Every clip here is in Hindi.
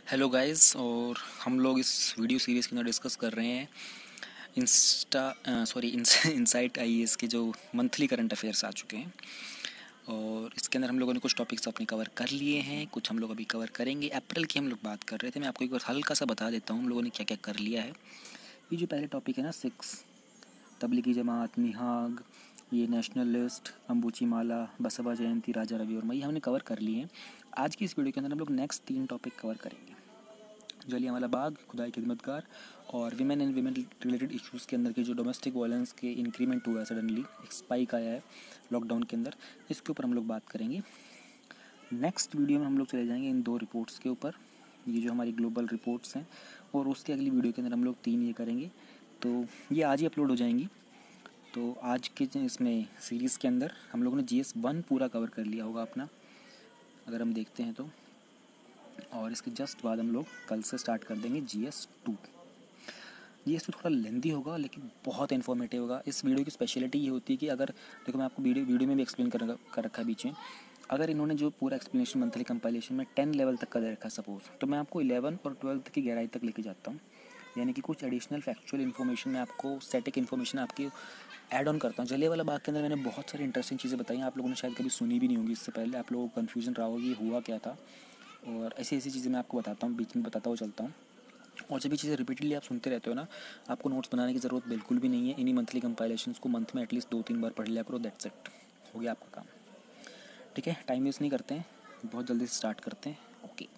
Hello guys. और हम लोग इस वीडियो सीरीज़ के अंदर डिस्कस कर रहे हैं इनसाइट आईएएस के जो मंथली करंट अफेयर्स आ चुके हैं। और इसके अंदर हम लोगों ने कुछ टॉपिक्स अपने कवर कर लिए हैं, कुछ हम लोग अभी कवर करेंगे। अप्रैल की हम लोग बात कर रहे थे। मैं आपको एक बार हल्का सा बता देता हूँ हम लोगों ने क्या क्या कर लिया है। ये जो पहले टॉपिक है ना 6 तबलीगी जमात, निहाग, ये नेशनल लिस्ट, अम्बुची माला, बसवा जयंती, राजा रवि वर्मा, ये हमने कवर कर लिए हैं। आज की इस वीडियो के अंदर हम लोग नेक्स्ट 3 टॉपिक कवर करेंगे। जलियांवाला बाग, खुदाई खिदमतगार और women and women related issues के अंदर के जो डोमेस्टिक वायलेंस के इंक्रीमेंट हुआ है, सडनली एक स्पाइक आया है लॉकडाउन के अंदर, इसके ऊपर हम लोग बात करेंगे। नेक्स्ट वीडियो में हम लोग चले जाएंगे इन 2 रिपोर्ट्स के ऊपर, ये जो हमारी ग्लोबल रिपोर्ट्स हैं, और उसके अगली वीडियो के अंदर हम लोग 3 ये करेंगे। तो ये आज ही अपलोड हो जाएंगी। तो आज के इसमें सीरीज़ के अंदर हम लोगों ने GS 1 पूरा कवर कर लिया होगा अपना, अगर हम देखते हैं तो। और इसके जस्ट बाद हम लोग कल से स्टार्ट कर देंगे GS 2। GS 2 थोड़ा लेंदी होगा लेकिन बहुत इन्फॉर्मेटिव होगा। इस वीडियो की स्पेशलिटी ये होती है कि अगर देखो, मैं आपको वीडियो में भी एक्सप्लेन कर रखा है बीच में। अगर इन्होंने जो पूरा एक्सप्लेनेशन मंथली कंपाइलेशन में 10 लेवल तक का दे रखा है सपोज, तो मैं आपको 11 और 12 तक की गहराई तक लेके जाता हूँ। यानी कि कुछ एडिशनल फैक्चुअल इन्फॉर्मेशन में आपको, स्टैटिक इन्फॉर्मेशन आपकी ऐड ऑन करता हूँ। जलियांवाला बाग के अंदर मैंने बहुत सारी इंटरेस्टिंग चीज़ें बताई हैं, आप लोगों ने शायद कभी सुनी भी नहीं होगी इससे पहले। आप लोगों को कन्फ्यूजन रहा होगा ये हुआ क्या था, और ऐसी ऐसी चीज़ें मैं आपको बताता हूँ, बीच में बताता हुआ चलता हूँ। और जब ये चीज़ें रिपीटेडली आप सुनते रहते हो ना, आपको नोट्स बनाने की ज़रूरत बिल्कुल भी नहीं है। इन्हीं मंथली कंपाइलेशंस को मंथ में एटलीस्ट 2-3 बार पढ़ लिया करो, दैट्स इट, हो गया आपका काम। ठीक है, टाइम वेस्ट नहीं करते हैं, बहुत जल्दी से स्टार्ट करते हैं। ओके,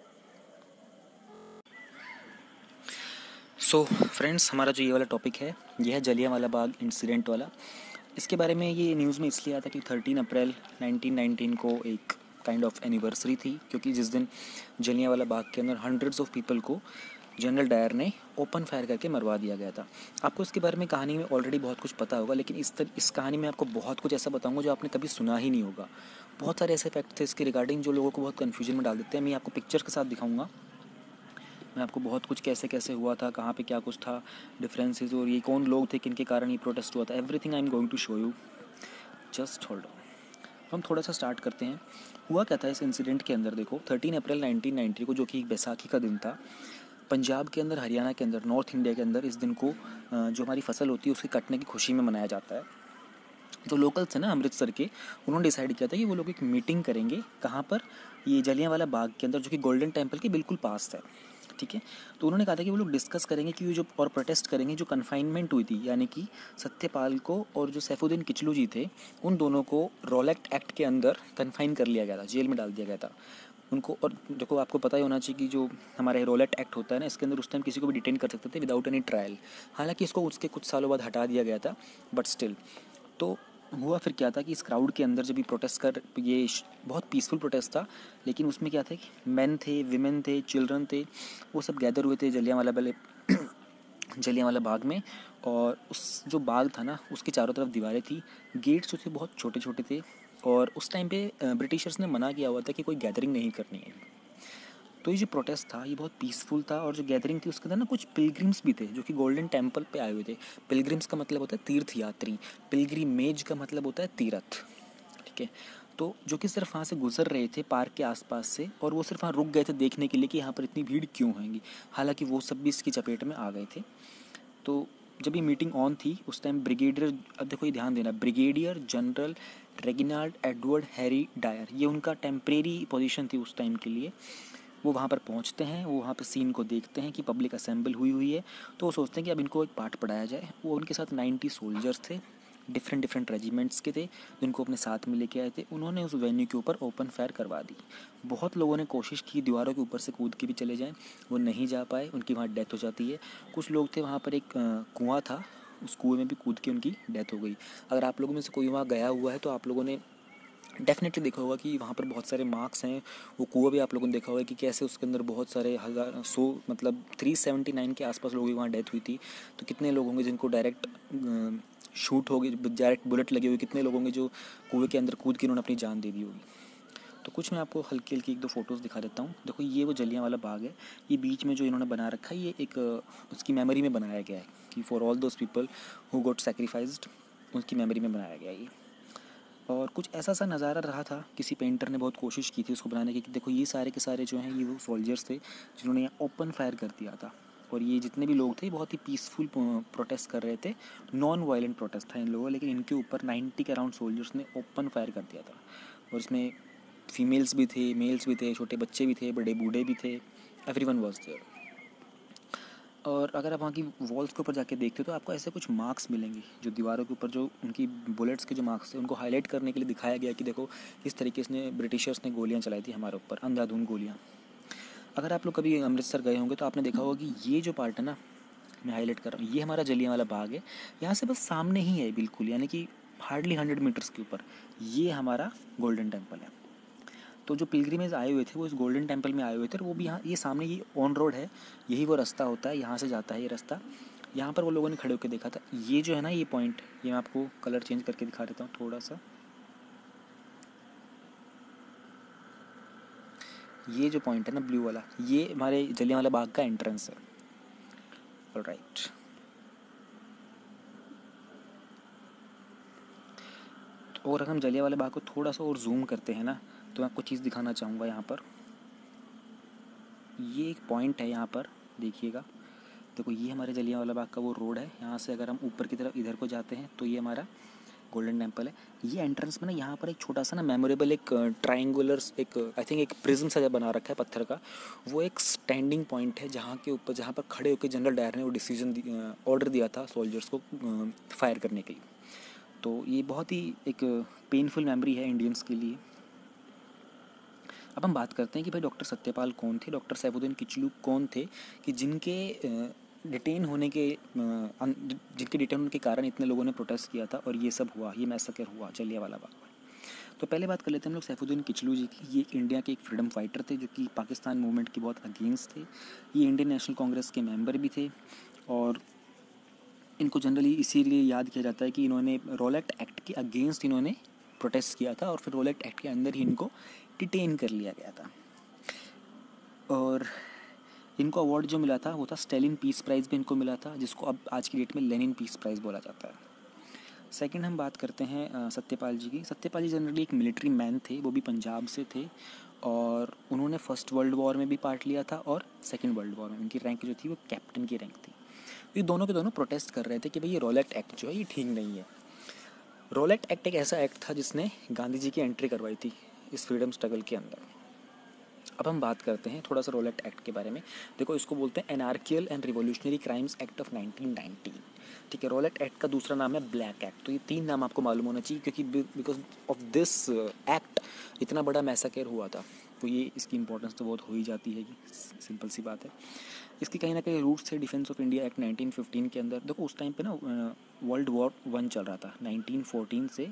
सो फ्रेंड्स, हमारा जो ये वाला टॉपिक है ये है जलियांवाला बाग इंसिडेंट वाला। इसके बारे में ये न्यूज़ में इसलिए आया था कि 13 अप्रैल 1919 को एक काइंड ऑफ एनिवर्सरी थी, क्योंकि जिस दिन जलियांवाला बाग के अंदर हंड्रेड्स ऑफ पीपल को जनरल डायर ने ओपन फायर करके मरवा दिया गया था। आपको इसके बारे में कहानी में ऑलरेडी बहुत कुछ पता होगा, लेकिन इस कहानी में आपको बहुत कुछ ऐसा बताऊंगा जो आपने कभी सुना ही नहीं होगा। बहुत सारे ऐसे फैक्ट थे इसके रिगार्डिंग जो लोगों को बहुत कन्फ्यूजन में डाल देते हैं। मैं आपको पिक्चर के साथ दिखाऊंगा, मैं आपको बहुत कुछ कैसे कैसे हुआ था, कहाँ पे क्या कुछ था, डिफरेंसेस, और ये कौन लोग थे, किनके कारण ये प्रोटेस्ट हुआ था, everything I am going to show you. Just hold on. हम थोड़ा सा स्टार्ट करते हैं। हुआ क्या था इस इंसिडेंट के अंदर। देखो, 13 अप्रैल 1990 को, जो कि एक बैसाखी का दिन था, पंजाब के अंदर, हरियाणा के अंदर, नॉर्थ इंडिया के अंदर इस दिन को जो हमारी फसल होती है उसके कटने की खुशी में मनाया जाता है। जो लोकल्स हैं ना अमृतसर के, उन्होंने डिसाइड किया था कि वो लोग एक मीटिंग करेंगे। कहाँ पर? ये जलियांवाला बाग के अंदर, जो कि गोल्डन टेम्पल के बिल्कुल पास है। ठीक है, तो उन्होंने कहा था कि वो लोग डिस्कस करेंगे कि जो और प्रोटेस्ट करेंगे जो कन्फाइनमेंट हुई थी, यानी कि सत्यपाल को और जो सैफुद्दीन किचलू जी थे, उन दोनों को रॉलेट एक्ट के अंदर कन्फाइन कर लिया गया था, जेल में डाल दिया गया था उनको। और देखो, आपको पता ही होना चाहिए कि जो हमारे रॉलेट एक्ट होता है ना, इसके अंदर उस टाइम किसी को भी डिटेन कर सकते थे विदाउट एनी ट्रायल। हालांकि इसको उसके कुछ सालों बाद हटा दिया गया था, बट स्टिल। तो हुआ फिर क्या था कि इस क्राउड के अंदर जब ये प्रोटेस्ट कर, ये बहुत पीसफुल प्रोटेस्ट था, लेकिन उसमें क्या था कि मैन थे, विमेन थे, चिल्ड्रन थे, वो सब गैदर हुए थे जलियांवाला बाग में। और उस जो बाग था ना, उसके चारों तरफ दीवारें थी, गेट्स जो थे बहुत छोटे छोटे थे, और उस टाइम पे ब्रिटिशर्स ने मना किया हुआ था कि कोई गैदरिंग नहीं करनी है। तो ये जो प्रोटेस्ट था ये बहुत पीसफुल था, और जो गैदरिंग थी उसके अंदर ना कुछ पिलग्रिम्स भी थे जो कि गोल्डन टेम्पल पे आए हुए थे। पिलग्रिम्स का मतलब होता है तीर्थ यात्री, पिलग्रिमेज का मतलब होता है तीर्थ। ठीक है, तो जो कि सिर्फ वहाँ से गुजर रहे थे पार्क के आसपास से, और वो सिर्फ वहाँ रुक गए थे देखने के लिए कि यहाँ पर इतनी भीड़ क्यों होगी। हालांकि वो सब भी इसकी चपेट में आ गए थे। तो जब ये मीटिंग ऑन थी उस टाइम ब्रिगेडियर, अब देखो ये ध्यान देना, Brigadier General Reginald Edward Harry Dyer, ये उनका टेम्परेरी पोजीशन थी उस टाइम के लिए। वो वहाँ पर पहुँचते हैं, वो वहाँ पर सीन को देखते हैं कि पब्लिक असेंबल हुई हुई है, तो वो सोचते हैं कि अब इनको एक पाठ पढ़ाया जाए। वो उनके साथ 90 सोल्जर्स थे, डिफरेंट डिफरेंट रेजिमेंट्स के थे, जिनको अपने साथ में लेके आए थे। उन्होंने उस वेन्यू के ऊपर ओपन फायर करवा दी। बहुत लोगों ने कोशिश की दीवारों के ऊपर से कूद के भी चले जाएं, वो नहीं जा पाए, उनकी वहाँ डेथ हो जाती है। कुछ लोग थे, वहाँ पर एक कुआँ था, उस कुएँ में भी कूद के उनकी डेथ हो गई। अगर आप लोगों में से कोई वहाँ गया हुआ है तो आप लोगों ने डेफिनेटली देखा होगा कि वहाँ पर बहुत सारे मार्क्स हैं। वो कुआं भी आप लोगों ने देखा होगा कि कैसे उसके अंदर बहुत सारे हज़ार सौ, मतलब 379 के आसपास लोगों की वहाँ डेथ हुई थी। तो कितने लोग होंगे जिनको डायरेक्ट शूट हो गई, डायरेक्ट बुलेट लगे हुए, कितने लोग होंगे जो कुएं के अंदर कूद के उन्होंने अपनी जान दे दी होगी। तो कुछ मैं आपको हल्की हल्की 1-2 फ़ोटोज़ दिखा देता हूँ। देखो, ये वो जलियांवाला बाग है। ये बीच में जो इन्होंने बना रखा है, ये एक उसकी मेमोरी में बनाया गया है कि for all those people who got sacrificed, उनकी मेमोरी में बनाया गया है ये। और कुछ ऐसा सा नज़ारा रहा था, किसी पेंटर ने बहुत कोशिश की थी उसको बनाने की कि देखो ये सारे के सारे जो हैं ये वो सोल्जर्स थे जिन्होंने यहाँ ओपन फायर कर दिया था, और ये जितने भी लोग थे बहुत ही पीसफुल प्रोटेस्ट कर रहे थे, नॉन वायलेंट प्रोटेस्ट था इन लोगों, लेकिन इनके ऊपर 90 के अराउंड सोल्जर्स ने ओपन फायर कर दिया था। और इसमें फीमेल्स भी थे, मेल्स भी थे, छोटे बच्चे भी थे, बड़े बूढ़े भी थे, एवरीवन वाज देयर। और अगर आप वहाँ की वॉल्स के ऊपर जाके देखते हो तो आपको ऐसे कुछ मार्क्स मिलेंगे जो दीवारों के ऊपर, जो उनकी बुलेट्स के जो मार्क्स थे उनको हाईलाइट करने के लिए दिखाया गया कि देखो किस तरीके से ब्रिटिशर्स ने गोलियाँ चलाई थी हमारे ऊपर, अंधाधुंध गोलियाँ। अगर आप लोग कभी अमृतसर गए होंगे तो आपने देखा होगा कि ये जो पार्ट है ना, मैं हाईलाइट कर रहा हूँ, ये हमारा जलियांवाला बाग है। यहाँ से बस सामने ही है बिल्कुल, यानी कि हार्डली 100 मीटर्स के ऊपर ये हमारा गोल्डन टेम्पल है। तो जो पिलग्रिमेज आए हुए थे वो इस गोल्डन टेम्पल में आए हुए थे, और वो भी यहाँ, ये सामने ये ऑन रोड है, यही वो रास्ता होता है, यहाँ से जाता है ये रास्ता। यहाँ पर वो लोगों ने खड़े होकर देखा था। ये जो है ना ये पॉइंट, ये मैं आपको कलर चेंज करके दिखा देता हूँ थोड़ा सा। ये जो पॉइंट है ना ब्लू वाला, ये हमारे जलियांवाला बाग का एंट्रेंस है। ऑलराइट, और अगर हम जलियांवाला बाग को थोड़ा सा और जूम करते हैं ना तो मैं आपको चीज़ दिखाना चाहूँगा। यहाँ पर ये एक पॉइंट है, यहाँ पर देखिएगा, देखो ये हमारे जलियांवाला बाग का वो रोड है। यहाँ से अगर हम ऊपर की तरफ इधर को जाते हैं तो ये हमारा गोल्डन टेम्पल है। ये एंट्रेंस में ना यहाँ पर एक छोटा सा ना मेमोरेबल एक ट्रायंगुलर एक आई थिंक एक प्रिज्म सा बना रखा है पत्थर का, वो एक स्टैंडिंग पॉइंट है जहाँ के ऊपर, जहाँ पर खड़े होकर जनरल डायर ने वो डिसीजन ऑर्डर दिया था सोल्जर्स को फायर करने के लिए। तो ये बहुत ही एक पेनफुल मेमोरी है इंडियंस के लिए। अब हम बात करते हैं कि भाई डॉक्टर सत्यपाल कौन थे, डॉक्टर सैफुद्दीन किचलू कौन थे, कि जिनके डिटेन होने के कारण इतने लोगों ने प्रोटेस्ट किया था और ये सब हुआ, ये मैसेकर हुआ जलियांवाला बाग में। तो पहले बात कर लेते हैं हम लोग सैफुद्दीन किचलू जी की। ये इंडिया के एक फ्रीडम फाइटर थे जो कि पाकिस्तान मूवमेंट के बहुत अगेंस्ट थे। ये इंडियन नेशनल कांग्रेस के मेंबर भी थे, और इनको जनरली इसीलिए याद किया जाता है कि इन्होंने रोलेट एक्ट के अगेंस्ट इन्होंने प्रोटेस्ट किया था, और फिर रोलेट एक्ट के अंदर ही इनको डिटेन कर लिया गया था। और इनको अवार्ड जो मिला था वो था स्टेलिन पीस प्राइज़ भी इनको मिला था, जिसको अब आज की डेट में लेनिन पीस प्राइज़ बोला जाता है। सेकंड हम बात करते हैं सत्यपाल जी की। सत्यपाल जी जनरली एक मिलिट्री मैन थे, वो भी पंजाब से थे, और उन्होंने फर्स्ट वर्ल्ड वॉर में भी पार्ट लिया था और सेकंड वर्ल्ड वॉर में उनकी रैंक जो थी वो कैप्टन की रैंक थी। ये दोनों के दोनों प्रोटेस्ट कर रहे थे कि भाई ये रोलेट एक्ट जो है ये ठीक नहीं है। रोलेट एक्ट एक ऐसा एक्ट था जिसने गांधी जी की एंट्री करवाई थी इस फ्रीडम स्ट्रगल के अंदर। अब हम बात करते हैं थोड़ा सा रोलेट एक्ट के बारे में। देखो इसको बोलते हैं anarchical and revolutionary crimes act of 1919। ठीक है, रोलेट एक्ट का दूसरा नाम है ब्लैक एक्ट। तो ये तीन नाम आपको मालूम होना चाहिए क्योंकि बिकॉज ऑफ दिस एक्ट इतना बड़ा मैसाकर हुआ था, तो ये इसकी इंपॉर्टेंस तो बहुत हो ही जाती है, सिंपल सी बात है। इसकी कहीं ना कहीं रूट्स थे डिफेंस ऑफ इंडिया एक्ट 1915 के अंदर। देखो उस टाइम पे ना वर्ल्ड वॉर 1 चल रहा था 1914 से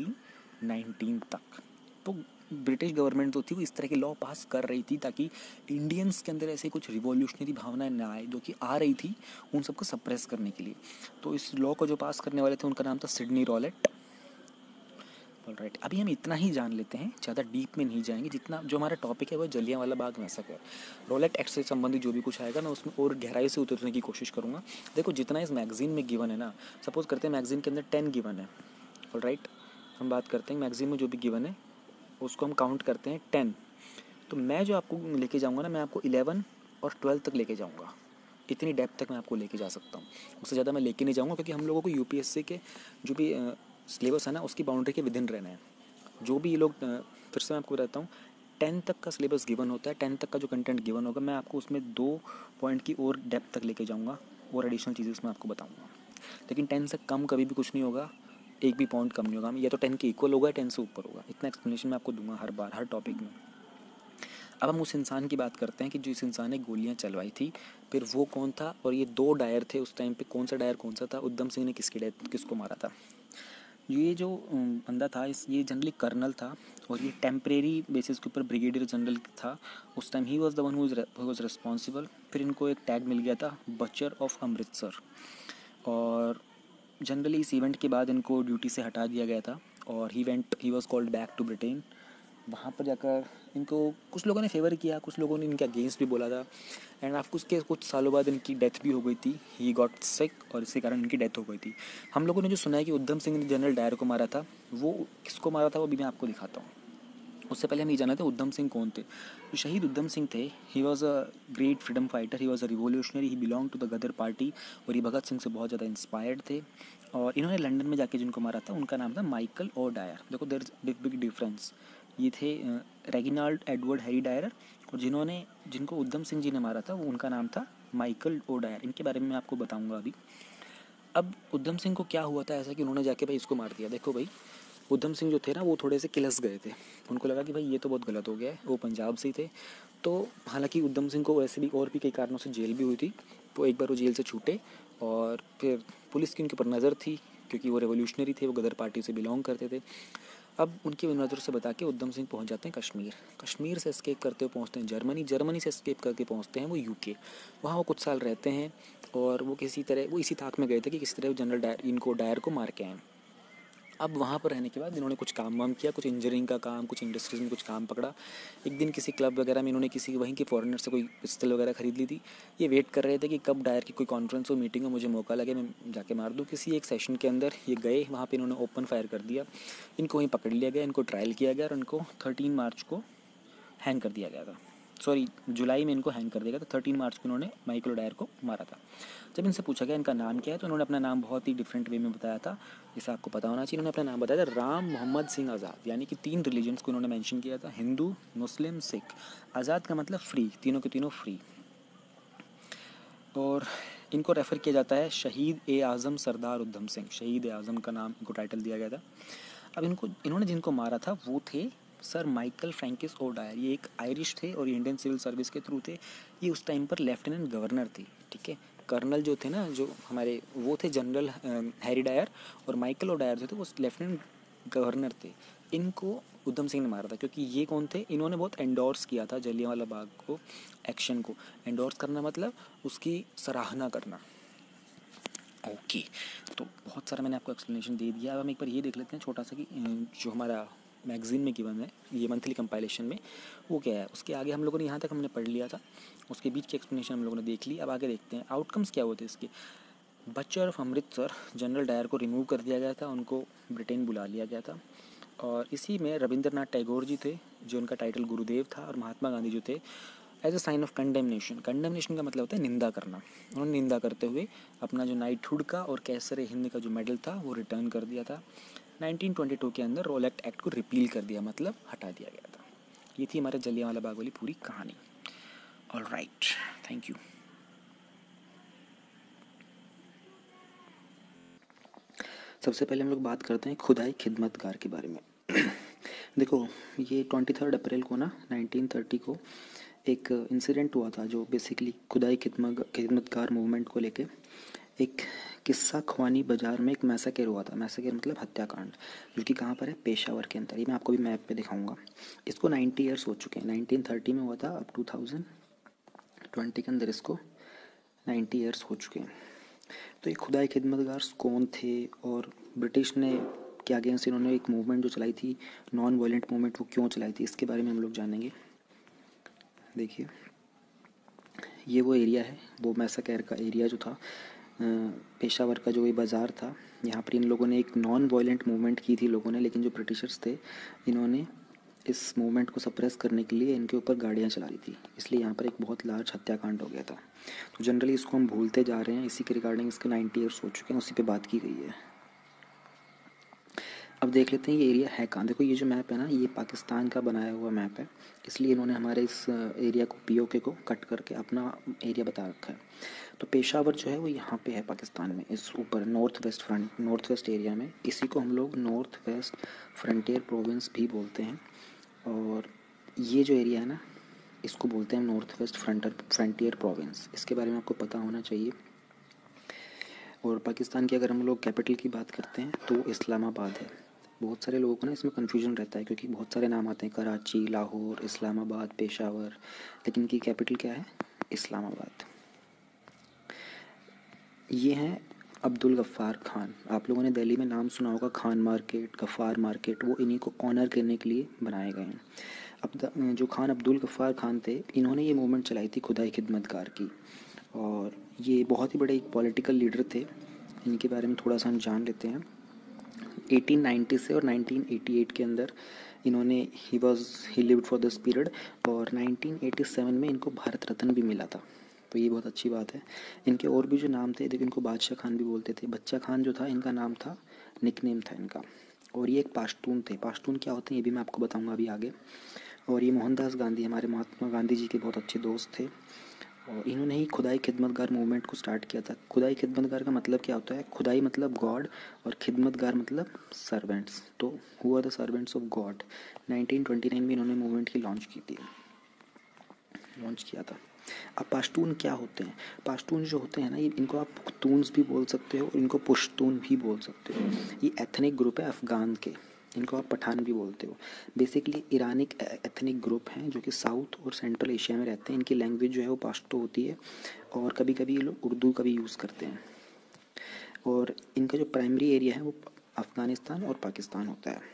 1919 तक। तो ब्रिटिश गवर्नमेंट जो थी वो इस तरह के लॉ पास कर रही थी ताकि इंडियंस के अंदर ऐसे कुछ रिवॉल्यूशनरी भावनाएं ना आए जो कि आ रही थी, उन सबको सप्रेस करने के लिए। तो इस लॉ को जो पास करने वाले थे उनका नाम था सिडनी रॉलेट। ऑलराइट, अभी हम इतना ही जान लेते हैं, ज़्यादा डीप में नहीं जाएंगे। जितना जो हमारा टॉपिक है वो Jallianwala Bagh massacre. Rowlatt Act से संबंधित जो भी कुछ आएगा मैं उसमें और गहराई से उतरने की कोशिश करूँगा। देखो जितना इस मैगजीन में गिवन है ना, सपोज करते हैं मैगजीन के अंदर 10 गिवन है। ऑलराइट, हम बात करते हैं मैगजीन में जो भी गिवन है उसको हम काउंट करते हैं 10। तो मैं जो आपको लेके जाऊँगा ना, मैं आपको 11 और 12 तक लेके जाऊँगा। इतनी डेप्थ तक मैं आपको लेके जा सकता हूँ, उससे ज़्यादा मैं लेके नहीं जाऊँगा क्योंकि हम लोगों को यूपीएससी के जो भी सिलेबस है ना उसकी बाउंड्री के विदिन रहना है। जो भी ये लोग फिर से मैं आपको बताता हूँ, 10 तक का सिलेबस गिवन होता है, 10 तक का जो कंटेंट गिवन होगा मैं आपको उसमें 2 पॉइंट की और डेप्थ तक लेके जाऊँगा और एडिशनल चीज़ें उसमें आपको बताऊँगा। लेकिन 10 से कम कभी भी कुछ नहीं होगा, एक भी पॉइंट कम नहीं होगा, या तो 10 के इक्वल होगा, 10 से ऊपर होगा। इतना एक्सप्लेनेशन मैं आपको दूंगा हर बार हर टॉपिक में। अब हम उस इंसान की बात करते हैं कि जो इस इंसान ने गोलियां चलवाई थी, फिर वो कौन था, और ये 2 डायर थे उस टाइम पे, कौन सा डायर कौन सा था, उधम सिंह ने किसको मारा था। ये जो बंदा था ये जनरली कर्नल था, और ये टेम्परेरी बेसिस के ऊपर ब्रिगेडियर जनरल था उस time. He was the one who was responsible. फिर इनको एक टैग मिल गया था बचर ऑफ अमृतसर, और जनरली इस इवेंट के बाद इनको ड्यूटी से हटा दिया गया था, और he was called back to Britain वहाँ पर जाकर इनको कुछ लोगों ने फेवर किया, कुछ लोगों ने इनके अगेंस्ट भी बोला था। एंड आफ्टर उसके कुछ सालों बाद इनकी डेथ भी हो गई थी। ही गॉट सिक और इसी कारण इनकी डेथ हो गई थी। हम लोगों ने जो सुना है कि उधम सिंह ने जनरल डायर को मारा था, वो किसको मारा था वो भी मैं आपको दिखाता हूँ। उससे पहले हम ये जानते हैं उधम सिंह कौन थे। जो शहीद उधम सिंह थे, he was a great freedom fighter, he was a revolutionary, he belong to the Ghadar Party. और ये भगत सिंह से बहुत ज़्यादा इंस्पायर्ड थे। और इन्होंने लंदन में जाके जिनको मारा था उनका नाम था माइकल ओ डायर। देखो देयर इज बिग डिफरेंस। ये थे रेगिनाल्ड एडवर्ड हैरी डायर, और जिनको उधम सिंह जी ने मारा था वो उनका नाम था माइकल ओ डायर। इनके बारे में मैं आपको बताऊंगा अभी। अब उधम सिंह को क्या हुआ था ऐसा कि उन्होंने जाके भाई इसको मार दिया। देखो भाई, उधम सिंह जो थे ना वो थोड़े से किलस गए थे। उनको लगा कि भाई ये तो बहुत गलत हो गया है। वो पंजाब से ही थे। तो हालांकि उधम सिंह को वैसे भी और भी कई कारणों से जेल भी हुई थी। तो एक बार वो जेल से छूटे और फिर पुलिस की उनके ऊपर नज़र थी, क्योंकि वो रेवोल्यूशनरी थे, वो गदर पार्टी से बिलोंग करते थे। अब उनकी नज़र से बता के उधम सिंह पहुंच जाते हैं कश्मीर। कश्मीर से एस्केप करते हुए पहुंचते हैं जर्मनी। जर्मनी से एस्केप करके पहुंचते हैं वो यूके। वहाँ वो कुछ साल रहते हैं और वो इसी ताक में गए थे कि किसी तरह जनरल डायर को मार के आए। अब वहाँ पर रहने के बाद इन्होंने कुछ काम वाम किया, कुछ इंजीनियरिंग का काम, कुछ इंडस्ट्रीज में कुछ काम पकड़ा। एक दिन किसी क्लब वगैरह में इन्होंने किसी वहीं के फॉरेनर से कोई पिस्टल वगैरह खरीद ली थी। ये वेट कर रहे थे कि कब डायर की कोई कॉन्फ्रेंस हो, मीटिंग हो, मुझे मौका लगे मैं जाके मार दूँ। किसी एक सेशन के अंदर ये गए, वहाँ पर इन्होंने ओपन फायर कर दिया। इनको वहीं पकड़ लिया गया, इनको ट्रायल किया गया और इनको 13 मार्च को हैंग कर दिया गया था। सॉरी, जुलाई में इनको हैंग कर दिया गया था। 13 मार्च को इन्होंने माइकल डायर को मारा था। जब इनसे पूछा गया इनका नाम क्या है तो उन्होंने अपना नाम बहुत ही डिफरेंट वे में बताया था, जैसा आपको पता होना चाहिए। उन्होंने अपना नाम बताया था राम मोहम्मद सिंह आज़ाद। यानी कि 3 रिलीजन्स को उन्होंने मेंशन किया था, हिंदू, मुस्लिम, सिख। आज़ाद का मतलब फ्री, तीनों के तीनों फ्री। और इनको रेफ़र किया जाता है शहीद ए आज़म सरदार उधम सिंह। शहीद ए आज़म का नाम इनको टाइटल दिया गया था। अब इन्होंने जिनको मारा था वो थे Sir Michael Francis O'Dwyer. ये एक आयरिश थे और इंडियन सिविल सर्विस के थ्रू थे। ये उस टाइम पर लेफ्टिनेंट गवर्नर थे, ठीक है। कर्नल जो थे ना, जो हमारे वो थे जनरल हैरी डायर, और माइकल ओ डायर जो थे वो लेफ्टिनेंट गवर्नर थे। इनको उधम सिंह ने मारा था क्योंकि ये कौन थे, इन्होंने बहुत एंडोर्स किया था जलियांवाला बाग को, एक्शन को। एंडोर्स करना मतलब उसकी सराहना करना। ओके, तो बहुत सारा मैंने आपको एक्सप्लेनेशन दे दिया। अब हम एक बार ये देख लेते हैं छोटा सा कि जो हमारा मैगज़ीन में गिवन है ये मंथली कंपाइलेशन में, वो क्या है। उसके आगे हम लोगों ने यहाँ तक हमने पढ़ लिया था, उसके बीच की एक्सप्लेनेशन हम लोगों ने देख ली। अब आगे देखते हैं आउटकम्स क्या होते हैं इसके। Butcher of Amritsar general Dyer को रिमूव कर दिया गया था, उनको ब्रिटेन बुला लिया गया था। और इसी में रविंद्रनाथ टैगोर जी थे, जो उनका टाइटल गुरुदेव था, और महात्मा गांधी जो थे as a sign of condemnation. Condemnation का मतलब होता है निंदा करना। उन्होंने निंदा करते हुए अपना जो नाइटहुड का और कैसर हिंद का जो मेडल था वो रिटर्न कर दिया था। 1922 के अंदर रोलेक्ट एक्ट को रिपील कर दिया, मतलब हटा दिया गया था। ये थी हमारे जलियांवाला बाग वाली पूरी कहानी। All right, thank you. सबसे पहले हम लोग बात करते हैं खुदाई खिदमतगार के बारे में। देखो, ये 23 अप्रैल को ना 1930 को एक इंसिडेंट हुआ था जो बेसिकली खुदाई खिदमतगार मूवमेंट को लेके। एक किस्सा ख्वानी बाज़ार में एक मैसेकर हुआ था। मैसेकर मतलब हत्याकांड, जो कि कहाँ पर है, पेशावर के अंदर। ये मैं आपको भी मैप पे दिखाऊंगा। इसको 90 ईयर्स हो चुके हैं। 1930 में हुआ था, अब 2020 के अंदर इसको 90 ईयर्स हो चुके हैं। तो ये खुदाई खिदमतगार कौन थे और ब्रिटिश ने के अगेंस्ट इन्होंने एक मूवमेंट जो चलाई थी, नॉन वायलेंट मूवमेंट, वो क्यों चलाई थी, इसके बारे में हम लोग जानेंगे। देखिए, ये वो एरिया है, वो मैसेकर का एरिया जो था, पेशावर का जो ये बाज़ार था। यहाँ पर इन लोगों ने एक नॉन वायलेंट मूवमेंट की थी लोगों ने, लेकिन जो ब्रिटिशर्स थे इन्होंने इस मूवमेंट को सप्रेस करने के लिए इनके ऊपर गाड़ियाँ चला रही थी, इसलिए यहाँ पर एक बहुत लार्ज हत्याकांड हो गया था। तो जनरली इसको हम भूलते जा रहे हैं, इसी के रिगार्डिंग इसके 90 ईयर्स हो चुके हैं, उसी पे बात की गई है। अब देख लेते हैं ये एरिया है कहाँ। देखो, ये जो मैप है ना, ये पाकिस्तान का बनाया हुआ मैप है, इसलिए इन्होंने हमारे इस एरिया को, पीओके को कट करके अपना एरिया बता रखा है। तो पेशावर जो है वो यहाँ पे है पाकिस्तान में, इस ऊपर नॉर्थ वेस्ट एरिया में। इसी को हम लोग नॉर्थ वेस्ट फ्रंटियर प्रोविंस भी बोलते हैं। और ये जो एरिया है ना, इसको बोलते हैं नॉर्थ वेस्ट फ्रंटियर प्रोविंस। इसके बारे में आपको पता होना चाहिए। और पाकिस्तान की अगर हम लोग कैपिटल की बात करते हैं तो इस्लामाबाद है। बहुत सारे लोगों को ना इसमें कन्फ्यूजन रहता है, क्योंकि बहुत सारे नाम आते हैं, कराची, लाहौर, इस्लामाबाद, पेशावर, लेकिन इनकी कैपिटल क्या है, इस्लामाबाद। ये हैं अब्दुल गफ़ार खान। आप लोगों ने दिल्ली में नाम सुना होगा, खान मार्केट, गफ़ार मार्केट, वो इन्हीं को ऑनर करने के लिए बनाए गए हैं। अब जो खान अब्दुल गफ़ार खान थे, इन्होंने ये मूवमेंट चलाई थी खुदाई खिदमतगार की, और ये बहुत ही बड़े एक पॉलिटिकल लीडर थे। इनके बारे में थोड़ा सा हम जान लेते हैं। 1890 से और 1988 के अंदर इन्होंने ही लिव्ड फॉर दिस पीरियड, और 1987 में इनको भारत रत्न भी मिला था, तो ये बहुत अच्छी बात है। इनके और भी जो नाम थे, देखो इनको बादशाह खान भी बोलते थे। बच्चा खान जो था इनका नाम था, निकनेम था इनका। और ये एक पाश्तून थे। पाश्तून क्या होते हैं ये भी मैं आपको बताऊंगा अभी आगे। और ये मोहनदास गांधी, हमारे महात्मा गांधी जी के बहुत अच्छे दोस्त थे, और इन्होंने ही खुदाई खिदमतगार मूवमेंट को स्टार्ट किया था। खुदाई खिदमतगार का मतलब क्या होता है? खुदाई मतलब गॉड, और खिदमतगार मतलब सर्वेंट्स। तो who are the servants of God. 1929 में इन्होंने मूवमेंट की लॉन्च किया था। अब पाश्तून क्या होते हैं? पाश्तून जो होते हैं ना, ये इनको आप पुख्तून्स भी बोल सकते हो और इनको पुश्तून भी बोल सकते हो। ये एथनिक ग्रुप है अफ़गान के, इनको आप पठान भी बोलते हो। बेसिकली ईरानिक एथनिक ग्रुप हैं जो कि साउथ और सेंट्रल एशिया में रहते हैं। इनकी लैंग्वेज जो है वो पाश्तो होती है, और कभी कभी ये लोग उर्दू का भी यूज़ करते हैं। और इनका जो प्राइमरी एरिया है वो अफ़गानिस्तान और पाकिस्तान होता है।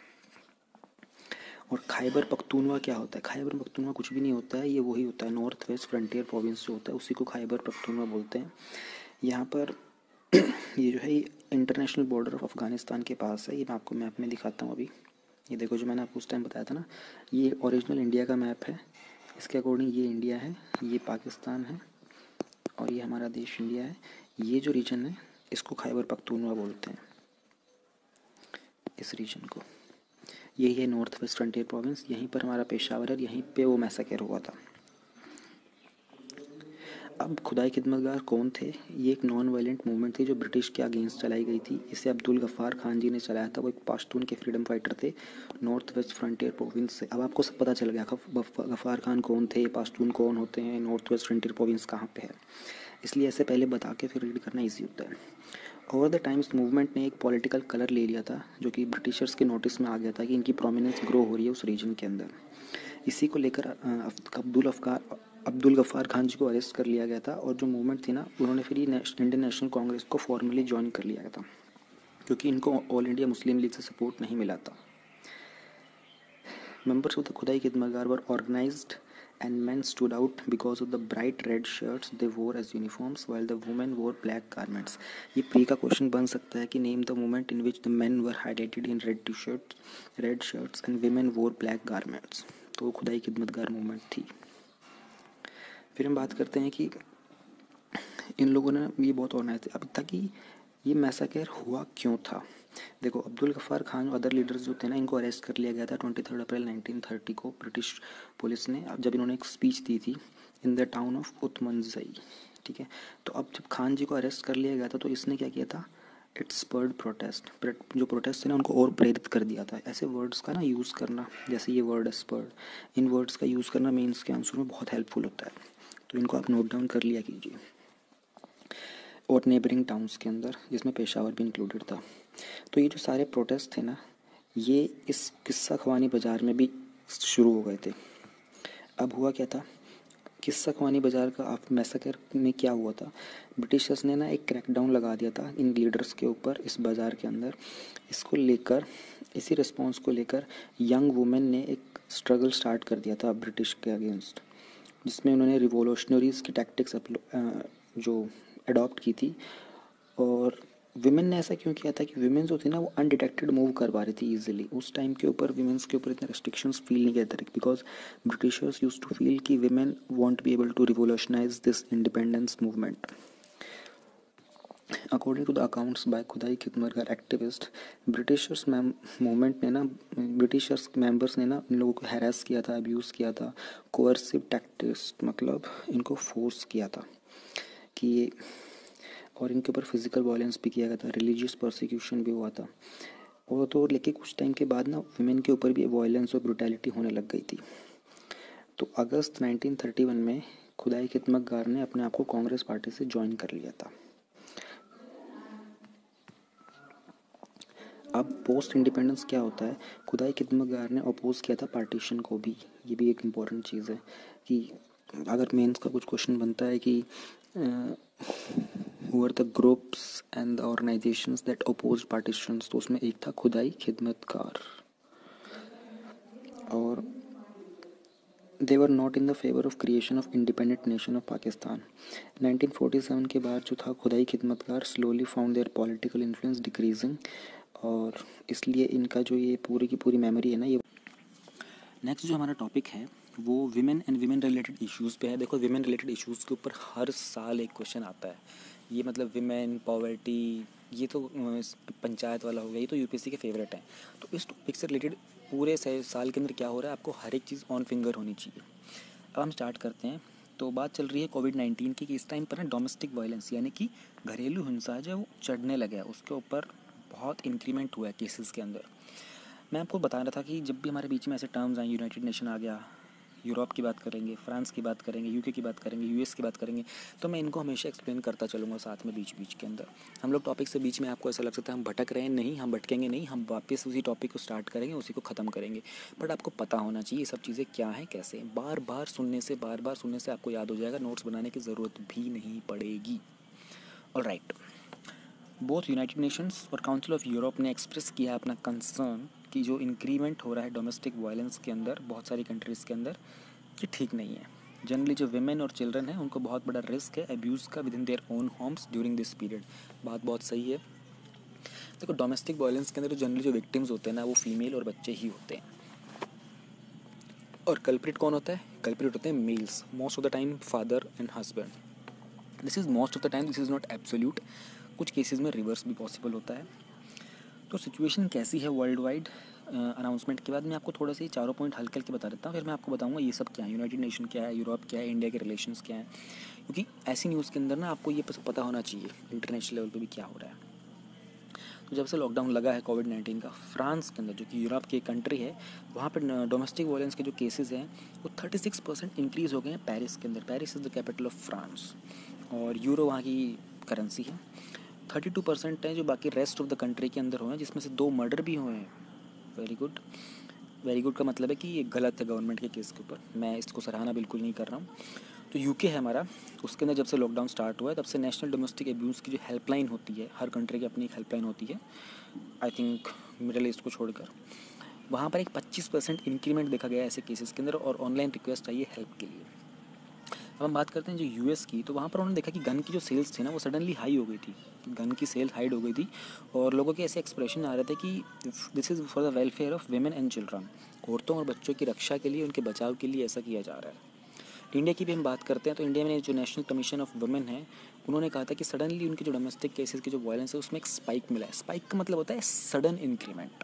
और खैबर पख्तूनवा क्या होता है? खैबर पख्तूनवा कुछ भी नहीं होता है, ये वही होता है, नॉर्थ वेस्ट फ्रंटियर प्रोविंस जो होता है उसी को खैबर पख्तूनवा बोलते हैं। यहाँ पर ये जो है ये इंटरनेशनल बॉर्डर ऑफ अफ़गानिस्तान के पास है। ये मैं आपको मैप में दिखाता हूँ अभी। ये देखो, जो मैंने आपको उस टाइम बताया था ना, ये ओरिजिनल इंडिया का मैप है। इसके अकॉर्डिंग ये इंडिया है, ये पाकिस्तान है, और ये हमारा देश इंडिया है। ये जो रीजन है इसको खैबर पख्तूनवा बोलते हैं, इस रीजन को। यही है नॉर्थ वेस्ट फ्रंटियर प्रोविंस। यहीं पर हमारा पेशावर है, यहीं पे वो मैसाकर हुआ था। अब खुदाई खिदमतगार कौन थे? ये एक नॉन वायलेंट मूवमेंट थी जो ब्रिटिश के अगेंस्ट चलाई गई थी। इसे अब्दुल गफ़ार खान जी ने चलाया था। वो एक पाश्तून के फ्रीडम फाइटर थे नॉर्थ वेस्ट फ्रंटियर प्रोविंस से। अब आपको सब पता चल गया गफ़ार खान कौन थे, पाश्तून कौन होते हैं, नॉर्थ वेस्ट फ्रंटियर प्रोविंस कहाँ पे है। इसलिए ऐसे पहले बता के फिर रीड करना ईजी होता है। ओवर द टाइम्स मूवमेंट ने एक पॉलिटिकल कलर ले लिया था, जो कि ब्रिटिशर्स के नोटिस में आ गया था कि इनकी प्रोमिनेंस ग्रो हो रही है उस रीजन के अंदर। इसी को लेकर अब्दुल गफ़ार खान जी को अरेस्ट कर लिया गया था, और जो मूवमेंट थी ना, उन्होंने फिर ये इंडियन नेशनल कांग्रेस को फॉर्मली ज्वाइन कर लिया गया था, क्योंकि इनको ऑल इंडिया मुस्लिम लीग से सपोर्ट नहीं मिला था। Members of the Khudai Khidmatgar were organized, and men stood out because of the bright red shirts they wore as uniforms, while the women wore black garments. ये प्री का क्वेश्चन बन सकता है कि name the moment in which the men were highlighted in red shirts and women wore black garments. तो वो खुदाई खिदमतगार मूवमेंट थी। फिर हम बात करते हैं कि इन लोगों ने ये बहुत ऑर्गेनाइज थे। अब तक ये मैसाकर हुआ क्यों था? देखो, अब्दुल गफ़ार खान और अदर लीडर्स जो थे ना, इनको अरेस्ट कर लिया गया था 23 अप्रैल 1930 को ब्रिटिश पुलिस ने, जब इन्होंने एक स्पीच दी थी in the town of Utmanzai. ठीक है, तो अब जब खान जी को अरेस्ट कर लिया गया था तो इसने क्या किया था? It's spurred protest. जो प्रोटेस्ट थे ना, उनको और प्रेरित कर दिया था। ऐसे वर्ड्स का ना यूज़ करना, जैसे ये वर्ड है स्पर्ड, इन वर्ड्स का यूज़ करना मेंस के आंसर में बहुत हेल्पफुल होता है, तो इनको आप नोट डाउन कर लिया कीजिए। और नेबरिंग टाउन्स के अंदर, जिसमें पेशावर भी इंक्लूडेड था। तो ये जो सारे प्रोटेस्ट थे ना, ये इस किस्सा ख़वानी बाज़ार में भी शुरू हो गए थे। अब हुआ क्या था? किस्सा ख़वानी बाज़ार का आप मैसाकर में क्या हुआ था? ब्रिटिशर्स ने ना एक क्रैकडाउन लगा दिया था इन लीडर्स के ऊपर इस बाज़ार के अंदर। इसको लेकर, इसी रिस्पॉन्स को लेकर यंग वुमेन ने एक स्ट्रगल स्टार्ट कर दिया था ब्रिटिश के अगेंस्ट, जिसमें उन्होंने रिवोल्यूशनरीज़ की टैक्टिक्स जो अडॉप्ट की थी। और विमेन ने ऐसा क्यों किया था कि विमेन जो थी ना, वो अनडिटेक्टेड मूव कर पा रही थी ईजिली। उस टाइम के ऊपर विमेंस के ऊपर इतने रेस्ट्रिक्शंस फील नहीं करते थे, because Britishers use to feel कि women won't be able to revolutionise this independence movement. According to the accounts by Khudai Khidmatgar activist, Britishers members ने ना इन लोगों को हैरेस किया था, अब्यूज़ किया था। कोअर्सिव टैक्टिक्स मतलब इनको फोर्स किया था कि ये, और इनके ऊपर फिजिकल वायलेंस भी किया गया था, रिलीजियस प्रोसिक्यूशन भी हुआ था। और तो लेकिन कुछ टाइम के बाद ना वुमेन के ऊपर भी वायलेंस और ब्रुटैलिटी होने लग गई थी। तो अगस्त 1931 में खुदाई खिदमतगार ने अपने आप को कांग्रेस पार्टी से ज्वाइन कर लिया था। अब पोस्ट इंडिपेंडेंस क्या होता है? खुदाई खिदमतगार ने अपोज किया था पार्टीशन को भी। ये भी एक इम्पॉर्टेंट चीज़ है कि अगर मेंस का कुछ क्वेश्चन बनता है कि who are the groups and the organisations that opposed partitions, तो उसमें एक था खुदाई खिदमतकार, और they were not in the favour of creation of independent nation of Pakistan. 1947 के बाद जो था Khudai Khidmatgar slowly found their political influence decreasing, और इसलिए इनका जो ये पूरी की पूरी मेमोरी है ना, ये नेक्स्ट जो हमारा टॉपिक है वो women and women related issues पे है। देखो, विमेन रिलेटेड इश्यूज़ के ऊपर हर साल एक क्वेश्चन आता है। ये मतलब विमेन पॉवर्टी, ये तो पंचायत वाला हो गया, ये तो यूपीएससी के फेवरेट हैं। तो इस टॉपिक से रिलेटेड पूरे साल के अंदर क्या हो रहा है, आपको हर एक चीज़ ऑन फिंगर होनी चाहिए। अब हम स्टार्ट करते हैं। तो बात चल रही है कोविड-19 की, कि इस टाइम पर ना डोमेस्टिक वायलेंस यानी कि घरेलू हिंसा जो है वो चढ़ने लगा है, उसके ऊपर बहुत इंक्रीमेंट हुआ है केसेस के अंदर। मैं आपको बता रहा था कि जब भी हमारे बीच में ऐसे टर्म्स आए, यूनाइटेड नेशन आ गया, यूरोप की बात करेंगे, फ्रांस की बात करेंगे, यूके की बात करेंगे, यूएस की बात करेंगे, तो मैं इनको हमेशा एक्सप्लेन करता चलूँगा साथ में बीच बीच के अंदर। हम लोग टॉपिक से बीच में आपको ऐसा लग सकता है हम भटक रहे हैं, नहीं, हम भटकेंगे नहीं, हम वापस उसी टॉपिक को स्टार्ट करेंगे, उसी को ख़त्म करेंगे। बट आपको पता होना चाहिए ये सब चीज़ें क्या हैं, कैसे। बार बार सुनने से आपको याद हो जाएगा, नोट्स बनाने की ज़रूरत भी नहीं पड़ेगी। ऑलराइट, बोथ यूनाइटेड नेशंस और काउंसिल ऑफ यूरोप ने एक्सप्रेस किया अपना कंसर्न कि जो इंक्रीमेंट हो रहा है डोमेस्टिक वायलेंस के अंदर बहुत सारी कंट्रीज़ के अंदर, ये ठीक नहीं है। जनरली जो विमेन और चिल्ड्रन हैं उनको बहुत बड़ा रिस्क है अब्यूज़ का within their own homes during this period. बात बहुत सही है। देखो, डोमेस्टिक वायलेंस के अंदर जनरली जो विक्टिम्स होते हैं ना, वो फीमेल और बच्चे ही होते हैं। और कल्प्रिट कौन होता है? कल्प्रिट होते हैं males, most of the time father and husband. This is most of the time, this is not absolute. कुछ केसेस में रिवर्स भी पॉसिबल होता है। तो सिचुएशन कैसी है वर्ल्ड वाइड अनाउंसमेंट के बाद मैं आपको थोड़ा सा चारों पॉइंट हल्के हल्के बता देता हूँ, फिर मैं आपको बताऊँगा ये सब क्या है, यूनाइटेड नेशन क्या है, यूरोप क्या है, इंडिया के रिलेशंस क्या हैं। क्योंकि ऐसी न्यूज़ के अंदर ना आपको ये पता होना चाहिए इंटरनेशनल लेवल पे भी क्या हो रहा है। तो जब से लॉकडाउन लगा है कोविड-19 का, फ्रांस के अंदर जो कि यूरोप की एक कंट्री है, वहाँ पर डोमेस्टिक वायलेंस के जो केसेस हैं वो 36% इंक्रीज़ हो गए हैं पेरिस के अंदर। Paris is the capital of France, और यूरो वहाँ की करेंसी है। 32% है जो बाकी रेस्ट ऑफ द कंट्री के अंदर हुए हैं, जिसमें से 2 मर्डर भी हुए हैं। Very good. वेरी गुड का मतलब है कि ये गलत है गवर्नमेंट के केस के ऊपर, मैं इसको सराहना बिल्कुल नहीं कर रहा हूँ। तो यूके है हमारा, उसके अंदर जब से लॉकडाउन स्टार्ट हुआ है तब से नेशनल डोमेस्टिक एब्यूज़ की जो हेल्पलाइन होती है, हर कंट्री की अपनी एक हेल्पलाइन होती है, आई थिंक मिडल ईस्ट को छोड़कर, वहाँ पर एक 25% इंक्रीमेंट देखा गया है ऐसे केसेस के अंदर, और ऑनलाइन रिक्वेस्ट आई है हेल्प के लिए। अब हम बात करते हैं जो यूएस की, तो वहाँ पर उन्होंने देखा कि गन की जो सेल्स थी ना वो सडनली हाई हो गई थी, गन की सेल हाइड हो गई थी, और लोगों के ऐसे एक्सप्रेशन आ रहे थे कि this is for the welfare of women and children, औरतों और बच्चों की रक्षा के लिए, उनके बचाव के लिए ऐसा किया जा रहा है। इंडिया की भी हम बात करते हैं तो इंडिया में जो नेशनल कमीशन ऑफ वुमेन है, उन्होंने कहा था कि सडनली उनके जो डोमेस्टिक केसेस की जो वायलेंस है उसमें एक स्पाइक मिला है। स्पाइक का मतलब होता है सडन इंक्रीमेंट।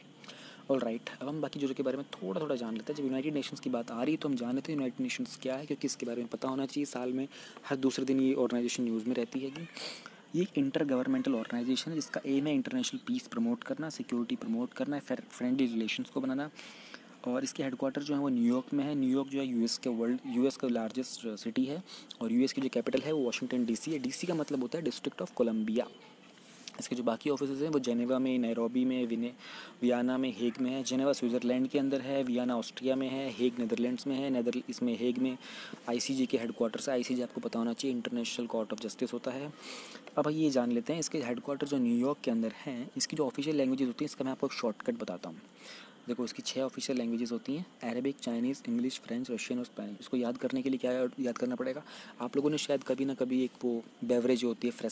ऑल राइट, अब हम बाकी चीज़ों के बारे में थोड़ा थोड़ा जान लेते हैं। जब यूनाइटेड नेशंस की बात आ रही है तो हम जान लेते हैं यूनाइटेड नेशंस क्या है, क्योंकि इसके बारे में पता होना चाहिए। साल में हर दूसरे दिन ये ऑर्गेनाइजेशन न्यूज़ में रहती है कि ये एक इंटर गवर्नमेंटल ऑर्गेनाइजेशन है जिसका एम है इंटरनेशनल पीस प्रमोट करना, सिक्योरिटी प्रमोट करना, फ्रेंडली रिलेशंस को बनाना। और इसके हेडक्वार्टर जो है वो न्यूयॉर्क में है। न्यूयॉर्क जो है यूएस का लार्जेस्ट सिटी है, और यूएस की जो कैपिटल है वो वाशिंगटन डीसी है। डीसी का मतलब होता है डिस्ट्रिक्ट ऑफ कोलंबिया। इसके जो बाकी ऑफिस हैं वो जेनेवा में, नैरोबी में, वियना में, हेग में है। जेनेवा स्विट्ज़रलैंड के अंदर है, वियना ऑस्ट्रिया में है, हेग नीदरलैंड्स में है। इसमें हेग में आईसीजे के हेडक्वार्टर्स है। आईसीजे आपको पता होना चाहिए, इंटरनेशनल कोर्ट ऑफ जस्टिस होता है। अब ये जान लेते हैं इसके हेडक्वार्टर जो न्यूयॉर्क के अंदर हैं, इसकी जो ऑफिशियल लैंग्वेजेस होती हैं, इसका मैं आपको एक शॉर्टकट बताता हूँ। देखो, इसकी 6 ऑफिशियल लैंग्वेजेस होती हैं, Arabic, Chinese, English, French, Russian और स्पेनिश। इसको याद करने के लिए क्या याद करना पड़ेगा? आप लोगों ने शायद कभी ना कभी एक वो बेवरेज होती है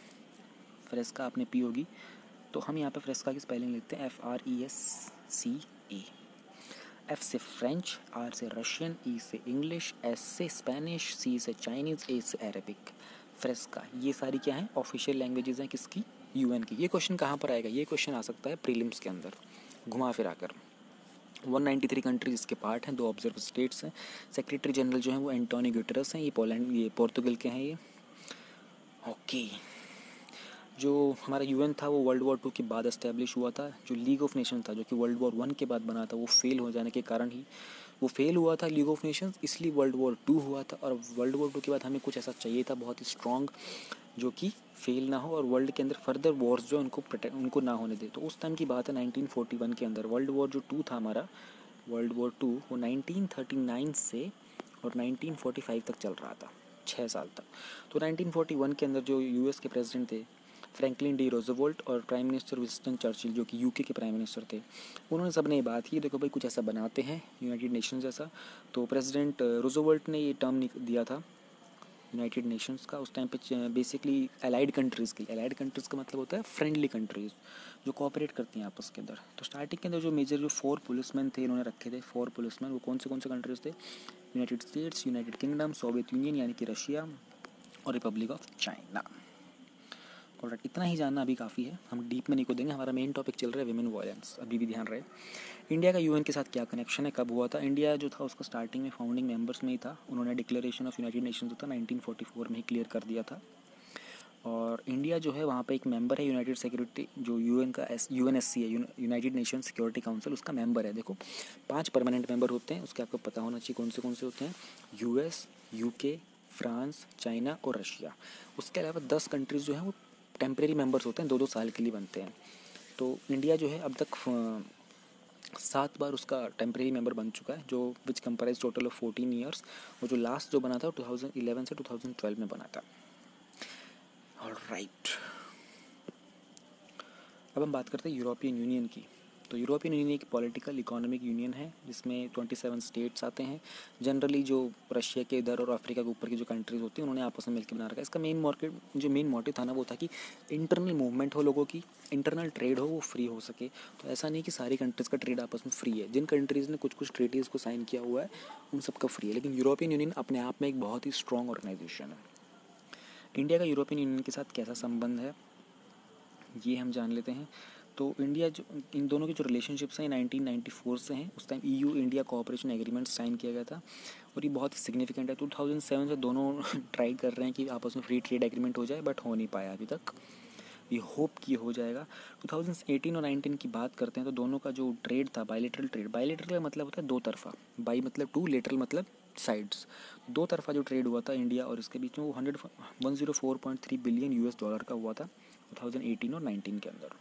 फ्रेस्का आपने पी होगी। तो हम यहाँ पे फ्रेस्का की स्पेलिंग लिखते हैं FRESCA। एफ से फ्रेंच, आर से रशियन, ई से इंग्लिश, एस से स्पेनिश, सी से चाइनीज़, ए से अरेबिक। फ्रेस्का, ये सारी क्या हैं? ऑफिशियल लैंग्वेजेस हैं किसकी? यूएन की। ये क्वेश्चन कहाँ पर आएगा? ये क्वेश्चन आ सकता है प्रीलिम्स के अंदर घुमा फिरा कर। 193 कंट्रीज इसके पार्ट हैं, 2 ऑब्जर्वर स्टेट्स हैं। सेक्रेटरी जनरल जो है वो एंटोनियो गुटेरेस हैं, ये पोर्तुगल के हैं ये। ओके, जो हमारा यूएन था वो वर्ल्ड वॉर 2 के बाद एस्टेब्लिश हुआ था। जो लीग ऑफ नेशन था जो कि वर्ल्ड वॉर 1 के बाद बना था, वो फेल हो जाने के कारण ही वो फेल हुआ था लीग ऑफ नेशंस, इसलिए वर्ल्ड वॉर 2 हुआ था। और वर्ल्ड वॉर 2 के बाद हमें कुछ ऐसा चाहिए था बहुत ही स्ट्रॉन्ग, जो कि फेल ना हो और वर्ल्ड के अंदर फर्दर वॉर्स जो उनको ना होने दे। तो उस टाइम की बात है 1941 के अंदर। वर्ल्ड वॉर जो 2 था हमारा, वर्ल्ड वॉर 2 वो 1939 से और 1945 तक चल रहा था। 6 साल तक। तो 1941 के अंदर जो यूएस के प्रेसिडेंट थे फ्रैंकलिन डी रोजवेल्ट और प्राइम मिनिस्टर विंस्टन चर्चिल जो कि यूके के प्राइम मिनिस्टर थे, उन्होंने सबने ये बात की, देखो भाई कुछ ऐसा बनाते हैं यूनाइटेड नेशन जैसा। तो प्रेसिडेंट रोजवेल्ट ने ये टर्म दिया था यूनाइटेड नेशंस का उस टाइम पे, बेसिकली अलाइड कंट्रीज़ के लिए। अलाइड कंट्रीज़ का मतलब होता है फ्रेंडली कंट्रीज़ जो कोऑपरेट करती हैं आपस के अंदर। तो स्टार्टिंग के अंदर जो मेजर जो 4 पुलिसमैन थे इन्होंने रखे थे, 4 पुलिसमैन। वो कौन से कंट्रीज़ थे? United States, United Kingdom, Soviet Union यानी कि रशिया और रिपब्लिक ऑफ चाइना। और इतना ही जानना अभी काफ़ी है, हम डीप में नहीं कूदेंगे। हमारा मेन टॉपिक चल रहा है विमेन वायलेंस, अभी भी ध्यान रहे। इंडिया का यूएन के साथ क्या कनेक्शन है, कब हुआ था? इंडिया जो था उसका स्टार्टिंग में फाउंडिंग मेंबर्स में ही था। उन्होंने डिक्लेरेशन ऑफ यूनाइटेड नेशंस जो था 1944 में ही क्लियर कर दिया था। और इंडिया जो है वहाँ पे एक मेंबर है यूनाइटेड सिक्योरिटी, जो यूएन का यूएनएससी है, यूनाइटेड नेशन सिक्योरिटी काउंसिल, उसका मेंबर है। देखो 5 परमानेंट मेंबर होते हैं, उसके आपको पता होना चाहिए कौन से होते हैं। यूएस, यूके, फ्रांस, चाइना और रशिया। उसके अलावा 10 कंट्रीज़ जो हैं वो टेम्परेरी मेंबर्स होते हैं, 2-2 साल के लिए बनते हैं। तो इंडिया जो है अब तक 7 बार उसका टेम्परेरी मेंबर बन चुका है, जो which comprise total of 14 years. और जो लास्ट जो बना था 2011 से 2012 में बना था। ऑलराइट, अब हम बात करते हैं यूरोपियन यूनियन की। तो यूरोपियन यूनियन एक पॉलिटिकल इकोनॉमिक यूनियन है जिसमें 27 स्टेट्स आते हैं। जनरली जो रशिया के इधर और अफ्रीका के ऊपर की जो कंट्रीज़ होती हैं उन्होंने आपस में मिलकर बना रखा है। इसका मेन मोटिव था ना वो था कि इंटरनल मूवमेंट हो लोगों की, इंटरनल ट्रेड हो, वो फ्री हो सके। तो ऐसा नहीं कि सारी कंट्रीज़ का ट्रेड आपस में फ्री है। जिन कंट्रीज़ ने कुछ ट्रीटीज़ को साइन किया हुआ है उन सबका फ्री है। लेकिन यूरोपियन यूनियन अपने आप में एक बहुत ही स्ट्रॉन्ग ऑर्गेनाइजेशन है। इंडिया का यूरोपियन यूनियन के साथ कैसा संबंध है ये हम जान लेते हैं। तो इंडिया जो इन दोनों की जो रिलेशनशिप्स हैं 1994 से हैं। उस time EU India cooperation agreement sign किया गया था और ये बहुत ही सिग्निफिकेंट है। 2007 से दोनों ट्राई कर रहे हैं कि आपस में फ्री ट्रेड एग्रीमेंट हो जाए, बट हो नहीं पाया अभी तक। वी होप कि हो जाएगा। 2018 और 19 की बात करते हैं तो दोनों का जो ट्रेड था बायलेटरल का मतलब होता है दो तरफा, बाई मतलब 2, लेटरल मतलब साइड्स। दो तरफा जो ट्रेड हुआ था इंडिया और इसके बीच में वो 104.3 बिलियन US डॉलर का हुआ था 2018 और 19 के अंदर।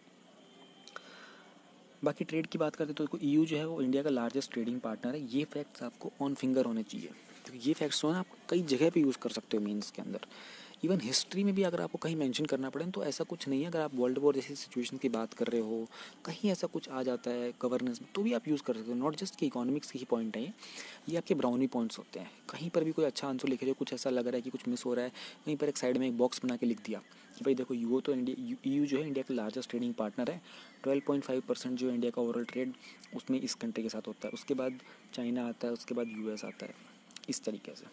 बाकी ट्रेड की बात करते तो EU जो है वो इंडिया का लार्जेस्ट ट्रेडिंग पार्टनर है। ये फैक्ट्स आपको ऑन फिंगर होने चाहिए, तो ये फैक्ट्स जो है आप कई जगह पे यूज़ कर सकते हो मीन्स के अंदर। इवन हिस्ट्री में भी अगर आपको कहीं मेंशन करना पड़े तो ऐसा कुछ नहीं है। अगर आप वर्ल्ड वॉर जैसी सिचुएशन की बात कर रहे हो, कहीं ऐसा कुछ आ जाता है गवर्नेंस में, तो भी आप यूज़ कर सकते हो। नॉट जस्ट कि इकोनॉमिक्स की ही पॉइंट है ये आपके ब्राउनी पॉइंट्स होते हैं। कहीं पर भी कोई अच्छा आंसर लिखे जो कुछ ऐसा लग रहा है कि कुछ मिस हो रहा है, वहीं पर एक साइड में एक बॉक्स बना के लिख दिया कि भाई देखो EU तो EU जो है इंडिया का लार्जेस्ट ट्रेडिंग पार्टनर है। 12.5% जो इंडिया का ओवरऑल ट्रेड उसमें इस कंट्री के साथ होता है। उसके बाद चाइना आता है, उसके बाद US आता है, इस तरीके से।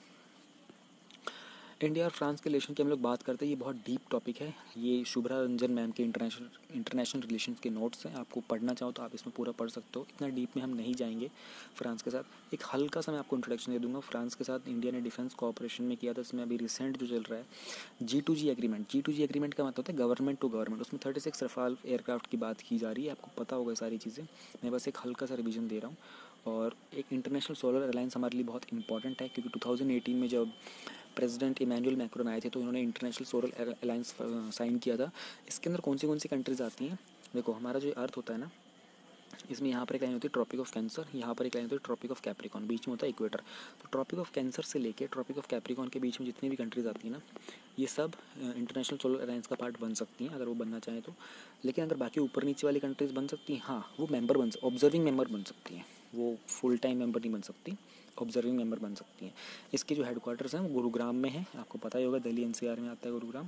इंडिया और फ्रांस के रिलेशन की हम लोग बात करते हैं, ये बहुत डीप टॉपिक है। ये शुभ्रा रंजन मैम के इंटरनेशनल रिलेशंस के नोट्स हैं। आपको पढ़ना चाहो तो आप इसमें पूरा पढ़ सकते हो, इतना डीप में हम नहीं जाएंगे। फ्रांस के साथ एक हल्का सा मैं आपको इंट्रोडक्शन दे दूंगा। फ्रांस के साथ इंडिया ने डिफेंस कोऑपरेशन में किया था। इसमें अभी रिसेंट जो चल रहा है G2G एग्रीमेंट। G2G एग्रीमेंट का मतलब होता है गवर्नमेंट टू गवर्नमेंट। उसमें 36 रफाल एयरक्राफ्ट की बात की जा रही है। आपको पता होगा सारी चीज़ें, मैं बस एक हल्का सा रिवीजन दे रहा हूँ। और एक इंटरनेशनल सोलर अलायंस हमारे लिए बहुत इंपॉर्टेंट है, क्योंकि 2018 में जब प्रेसिडेंट इमैनुअल मैक्रोन आए थे तो इन्होंने इंटरनेशनल सोलर अलायंस साइन किया था। इसके अंदर कौन सी कंट्रीज़ आती हैं? देखो हमारा जो अर्थ होता है ना, इसमें यहाँ पर एक लाइन होती है ट्रॉपिक ऑफ कैंसर, यहाँ पर एक लाइन होती है ट्रॉपिक ऑफ कैप्रिकॉन, बीच में होता है इक्वेटर। तो ट्रॉपिक ऑफ कैंसर से लेके ट्रॉपिक ऑफ कैप्रिकॉन के बीच में जितनी भी कंट्रीज़ आती हैं ना, ये सब इंटरनेशनल सोलर अलायंस का पार्ट बन सकती हैं अगर वो बनना चाहें तो। लेकिन अगर बाकी ऊपर नीचे वाली कंट्रीज़ बन सकती हैं, हाँ वो मेंबर ऑब्जर्विंग मेंबर बन सकती हैं। वो फुल टाइम मेंबर नहीं बन सकती, ऑब्जर्विंग मेंबर बन सकती हैं। इसके जो हेडक्वार्टर्स हैं वो गुरुग्राम में है, आपको पता ही होगा, दिल्ली NCR में आता है गुरुग्राम।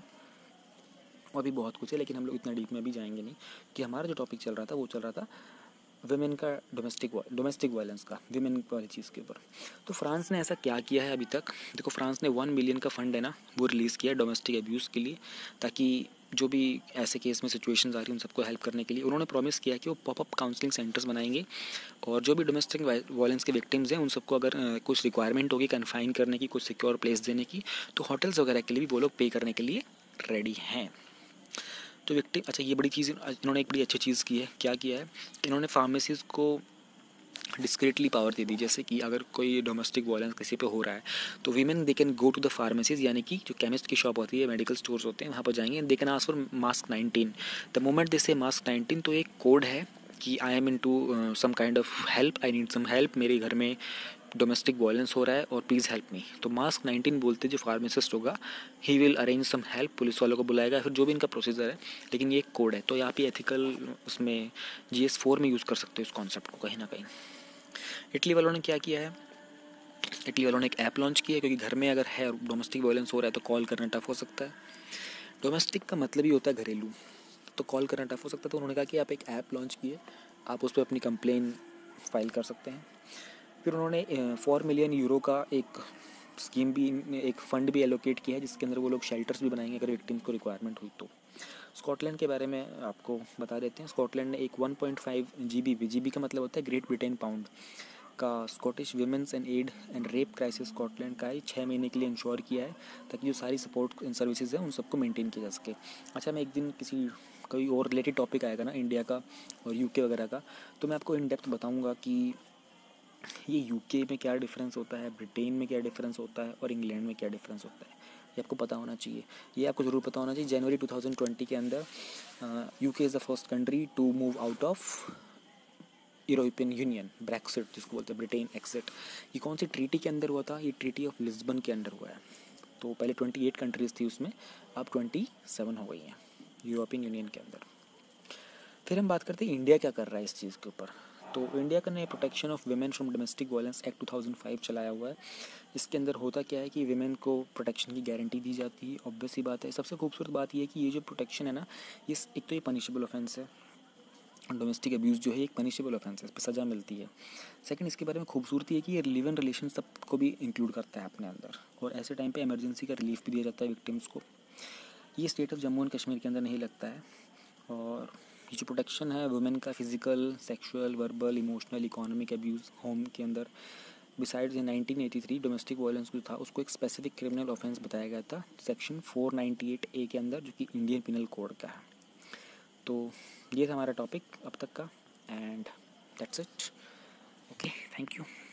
और भी बहुत कुछ है, लेकिन हम लोग इतना डीप में भी जाएंगे नहीं। कि हमारा जो टॉपिक चल रहा था वो चल रहा था विमेन का डोमेस्टिक वायलेंस का, विमेन वाली चीज़ के ऊपर। तो फ्रांस ने ऐसा क्या किया है अभी तक? देखो फ्रांस ने 1 मिलियन का फंड है ना वो रिलीज़ किया है डोमेस्टिक अब्यूज़ के लिए, ताकि जो भी ऐसे केस में सिचुएशंस आ रही हैं उन सबको हेल्प करने के लिए। उन्होंने प्रॉमिस किया कि वो पॉपअप काउंसलिंग सेंटर्स बनाएंगे और जो भी डोमेस्टिक वायलेंस के विक्टिम्स हैं उन सबको अगर कुछ रिक्वायरमेंट होगी कन्फाइन करने की, कुछ सिक्योर प्लेस देने की, तो होटल्स वगैरह के लिए भी वो लोग पे करने के लिए रेडी हैं। तो विक्टिम, अच्छा ये बड़ी चीज़ इन्होंने एक बड़ी अच्छी चीज़ की है। क्या किया है? इन्होंने फार्मेसीज़ को डिस्क्रिटली पावर दे दी। जैसे कि अगर कोई डोमेस्टिक वायलेंस किसी पे हो रहा है तो women they can go to the pharmacies, यानी कि जो केमिस्ट की शॉप होती है, मेडिकल स्टोर्स होते हैं, वहाँ पर जाएंगे। They can ask for mask 19। The moment they say mask 19 तो एक कोड है कि I am in to some kind of help, I need some help, मेरे घर में डोमेस्टिक वायलेंस हो रहा है और प्लीज़ हेल्प मी। तो मास्क 19 बोलते जो फार्मासिस्ट होगा he will arrange some help, police वालों को बुलाएगा, फिर जो भी इनका प्रोसीजर है। लेकिन ये एक कोड है, तो आप ये एथिकल उसमें GS4 में यूज़ कर सकते हो इस कॉन्सेप्ट को कहीं ना कहीं। इटली वालों ने क्या किया है, इटली वालों ने एक ऐप लॉन्च किया है, क्योंकि घर में अगर है डोमेस्टिक वायलेंस हो रहा है तो कॉल करना टफ हो सकता है। डोमेस्टिक का मतलब ही होता है घरेलू, तो कॉल करना टफ हो सकता है। तो उन्होंने कहा कि आप एक ऐप लॉन्च किए, आप उस पर अपनी कंप्लेन फाइल कर सकते हैं। फिर उन्होंने 4 मिलियन यूरो का एक स्कीम भी, एक फ़ंड भी एलोकेट किया है, जिसके अंदर वो लोग शेल्टर्स भी बनाएंगे अगर विक्टिम्स को रिक्वायरमेंट हुई तो। स्कॉटलैंड के बारे में आपको बता देते हैं। स्कॉटलैंड ने एक 1.5 GB का मतलब होता है ग्रेट ब्रिटेन पाउंड का Scottish women's and aid and rape crisis Scotland का ही 6 महीने के लिए इंश्योर किया है, ताकि जो सारी सपोर्ट सर्विसेज हैं उन सबको मेंटेन किया जा सके। अच्छा, मैं एक दिन किसी कोई और रिलेटेड टॉपिक आएगा ना इंडिया का और यूके वगैरह का, तो मैं आपको इन डेप्थ बताऊंगा कि ये यूके में क्या डिफरेंस होता है, ब्रिटेन में क्या डिफरेंस होता है और इंग्लैंड में क्या डिफरेंस होता है। ये आपको पता होना चाहिए, ये आपको ज़रूर पता होना चाहिए। जनवरी 2020 के अंदर UK is the first country to move out of European Union, Brexit जिसको बोलते हैं, ब्रिटेन एक्सिट। ये कौन सी ट्रीटी के अंदर हुआ था, ये ट्रीटी ऑफ लिस्बन के अंदर हुआ है। तो पहले 28 कंट्रीज़ थी उसमें, अब 27 हो गई हैं यूरोपियन यूनियन के अंदर। फिर हम बात करते हैं इंडिया क्या कर रहा है इस चीज़ के ऊपर। तो इंडिया का ने protection of women from domestic violence act 2005 चलाया हुआ है। इसके अंदर होता क्या है कि विमेन को प्रोटेक्शन की गारंटी दी जाती है। ऑब्वियस सी बात है, सबसे खूबसूरत बात यह है कि ये जो प्रोटेक्शन है ना, ये एक तो ये पनिशेबल ऑफेंस है। डोमेस्टिक अब्यूज़ जो है एक पनिशेबल ऑफेंस है, इस पर सज़ा मिलती है। सेकंड, इसके बारे में खूबसूरती है कि ये लिव इन रिलेशन सबको भी इंक्लूड करता है अपने अंदर, और ऐसे टाइम पे इमरजेंसी का रिलीफ भी दिया जाता है विक्टिम्स को। ये state of Jammu and Kashmir के अंदर नहीं लगता है। और ये जो प्रोटेक्शन है वुमेन का, physical, sexual, verbal, emotional, economic abuse home के अंदर, बिसाइड्स इन 1983 डोमेस्टिक वायलेंस जो था उसको एक स्पेसिफिक क्रिमिनल ऑफेंस बताया गया था सेक्शन 498A के अंदर, जो कि इंडियन पिनल कोड का है। तो ये था हमारा टॉपिक अब तक का, and that's it. Okay, thank you.